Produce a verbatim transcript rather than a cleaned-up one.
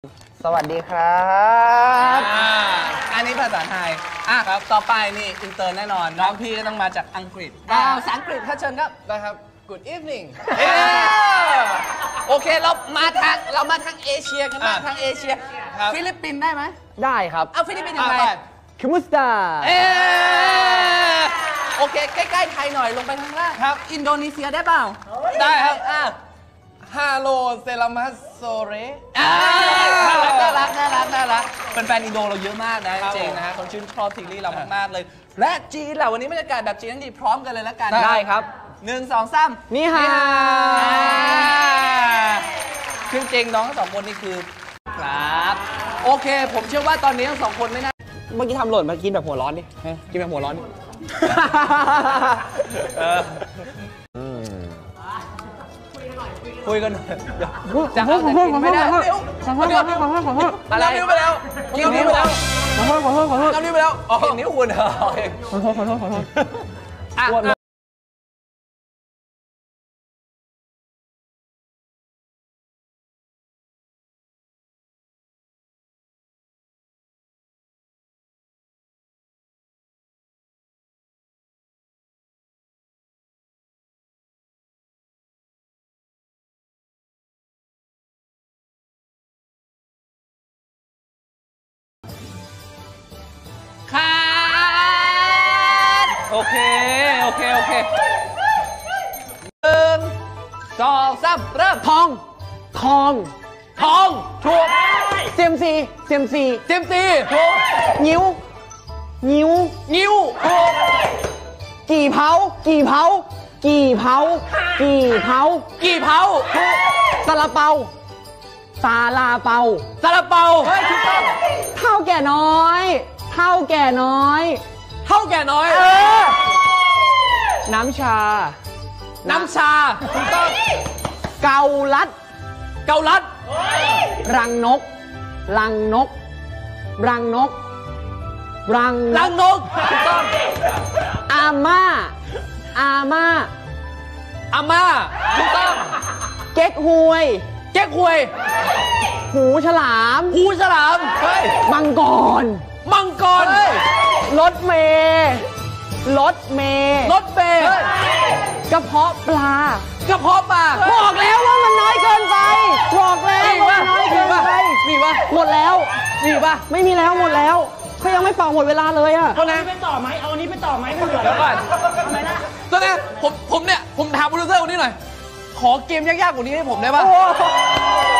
สวัสดีครับอ่าอันนี้ภาษาไทยอ่ะครับต่อไปนี่อินเตอร์แน่นอนน้องพี่ก็ต้องมาจากอังกฤษอ่าภาษาอังกฤษถ้าเชิญครับได้ครับ Good evening โอเคเรามาทางเรามาทางเอเชียกันบ้างทางเอเชียฟิลิปปินส์ได้ไหมได้ครับเอาฟิลิปปินส์ยังไงคิมุสตาเออโอเคใกล้ๆไทยหน่อยลงไปทางล่างครับอินโดนีเซียได้เปล่าได้ครับอ่าฮาโลเซรามัสโซเรน่ารักน่ารักน่ารักเป็นแฟนอินโดเราเยอะมากนะจริงนะฮะคนชื่นชอบทีรีเรามากๆเลยและจีนแหละวันนี้บรรยากาศแบบจีนทั้งทีพร้อมกันเลยแล้วกันได้ครับหนึ่งสองสามนี่ฮะจริงๆน้องทั้งสองคนนี่คือครับโอเคผมเชื่อว่าตอนนี้ทั้งสองคนไม่น่าเมื่อกี้ทำหล่นมากินแบบหัวร้อนดิกินแบบหัวร้อนดิคุยกันหน่อยจะเอาแต่กินไม่ได้เร็วอะไรนิ้วไปแล้วนิ้วนิ้วไปแล้วขอโทษขอโทษขอโทษนิ้วไปแล้วอ๋อนิ้วคุณเหรอขอโทษขอโทษขอโทษอ่ะขาดโอเคโอเคโอเคหนึ่งสองสามเริ่มทองทองทองถูกเซียมซีเซียมซีเจมซีถูกนิ้วนิ้วนิ้วถูกกี่เผากี่เผากี่เผากี่เผากี่เผาถูกซาลาเปาซาลาเปาซาลาเปาเฮ้ยถูกต้องเท่าแก่น้อยเท่าแก่น้อยเท่าแก่น้อยเออน้ำชาน้ำชาถูกต้องเกาลัดเกาลัดรังนกรังนกรังนกรังลังนกถูกต้องอาม่าอาม่าอาม่าถูกต้องเก๊กฮวยเก๊กฮวยหูฉลามหูฉลามเฮ้ยมังกรมังกรรถเมย์รถเมย์รถเมย์กระเพาะปลากระเพาะปลาบอกแล้วว่ามันน้อยเกินไปบอกแล้วว่ามันน้อยเกินไปมีปะหมดแล้วมีปะไม่มีแล้วหมดแล้วเขายังไม่เป่าหมดเวลาเลยอะเอาอันนี้ไปต่อไหมเอาอันนี้ไปต่อไหมไม่เหลือเดี๋ยวก่อนทำไมล่ะตอนนี้ผมผมเนี่ยผมถามโปรดิวเซอร์คนนี้หน่อยขอเกมยากๆกว่านี้ให้ผมได้ปะโอ้